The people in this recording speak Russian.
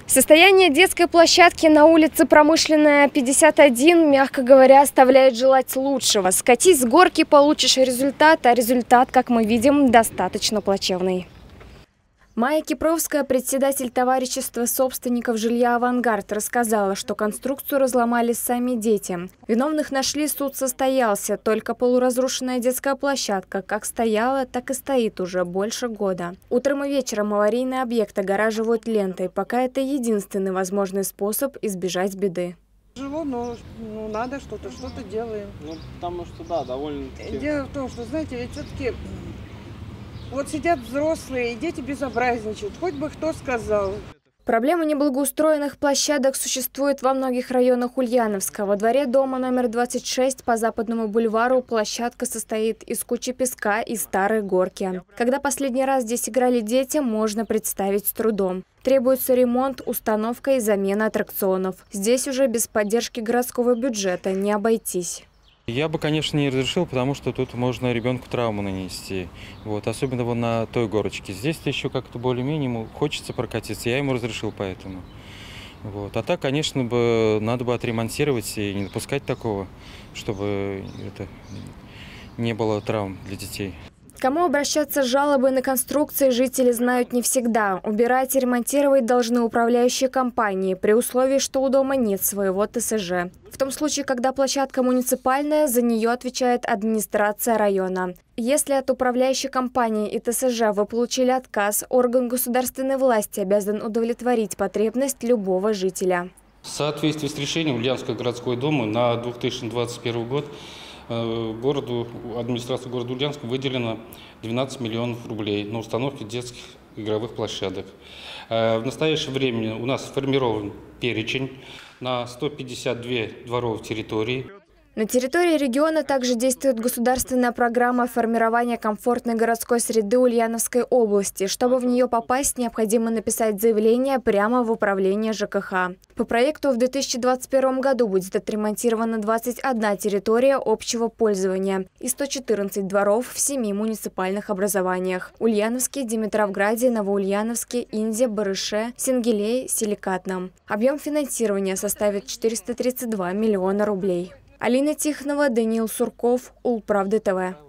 Состояние детской площадки на улице Промышленная, 51, мягко говоря, оставляет желать лучшего. Скатись с горки, получишь результат, а результат, как мы видим, достаточно плачевный. Майя Кипровская, председатель товарищества собственников жилья «Авангард», рассказала, что конструкцию разломали сами дети. Виновных нашли, суд состоялся. Только полуразрушенная детская площадка как стояла, так и стоит уже больше года. Утром и вечером аварийные объекты огораживают лентой, пока это единственный возможный способ избежать беды. Тяжело, но надо что-то делаем. Потому что, да, довольно-таки... Дело в том, что, знаете, ведь все-таки... Вот сидят взрослые, и дети безобразничают, хоть бы кто сказал. Проблема неблагоустроенных площадок существует во многих районах Ульяновска. Во дворе дома номер 26 по Западному бульвару площадка состоит из кучи песка и старой горки. Когда последний раз здесь играли дети, можно представить с трудом. Требуется ремонт, установка и замена аттракционов. Здесь уже без поддержки городского бюджета не обойтись. Я бы, конечно, не разрешил, потому что тут можно ребенку травму нанести. Особенно на той горочке. Здесь-то еще как-то более-менее ему хочется прокатиться. Я ему разрешил поэтому. А так, конечно, надо бы отремонтировать и не допускать такого, чтобы не было травм для детей. Кому обращаться с жалобой на конструкции, жители знают не всегда. Убирать и ремонтировать должны управляющие компании, при условии, что у дома нет своего ТСЖ. В том случае, когда площадка муниципальная, за нее отвечает администрация района. Если от управляющей компании и ТСЖ вы получили отказ, орган государственной власти обязан удовлетворить потребность любого жителя. В соответствии с решением Ульяновской городской думы на 2021 год администрации города Ульяновска выделено 12 миллионов рублей на установку детских игровых площадок. В настоящее время у нас сформирован перечень на 152 дворовых территорий. На территории региона также действует государственная программа формирования комфортной городской среды Ульяновской области. Чтобы в нее попасть, необходимо написать заявление прямо в управление ЖКХ. По проекту в 2021 году будет отремонтирована 21 территория общего пользования и 114 дворов в 7 муниципальных образованиях: Ульяновске, Димитровграде, Новоульяновске, Инде, Барыше, Сенгилее, Силикатном. Объем финансирования составит 432 миллиона рублей. Алина Тихонова, Даниил Сурков, Улправда ТВ.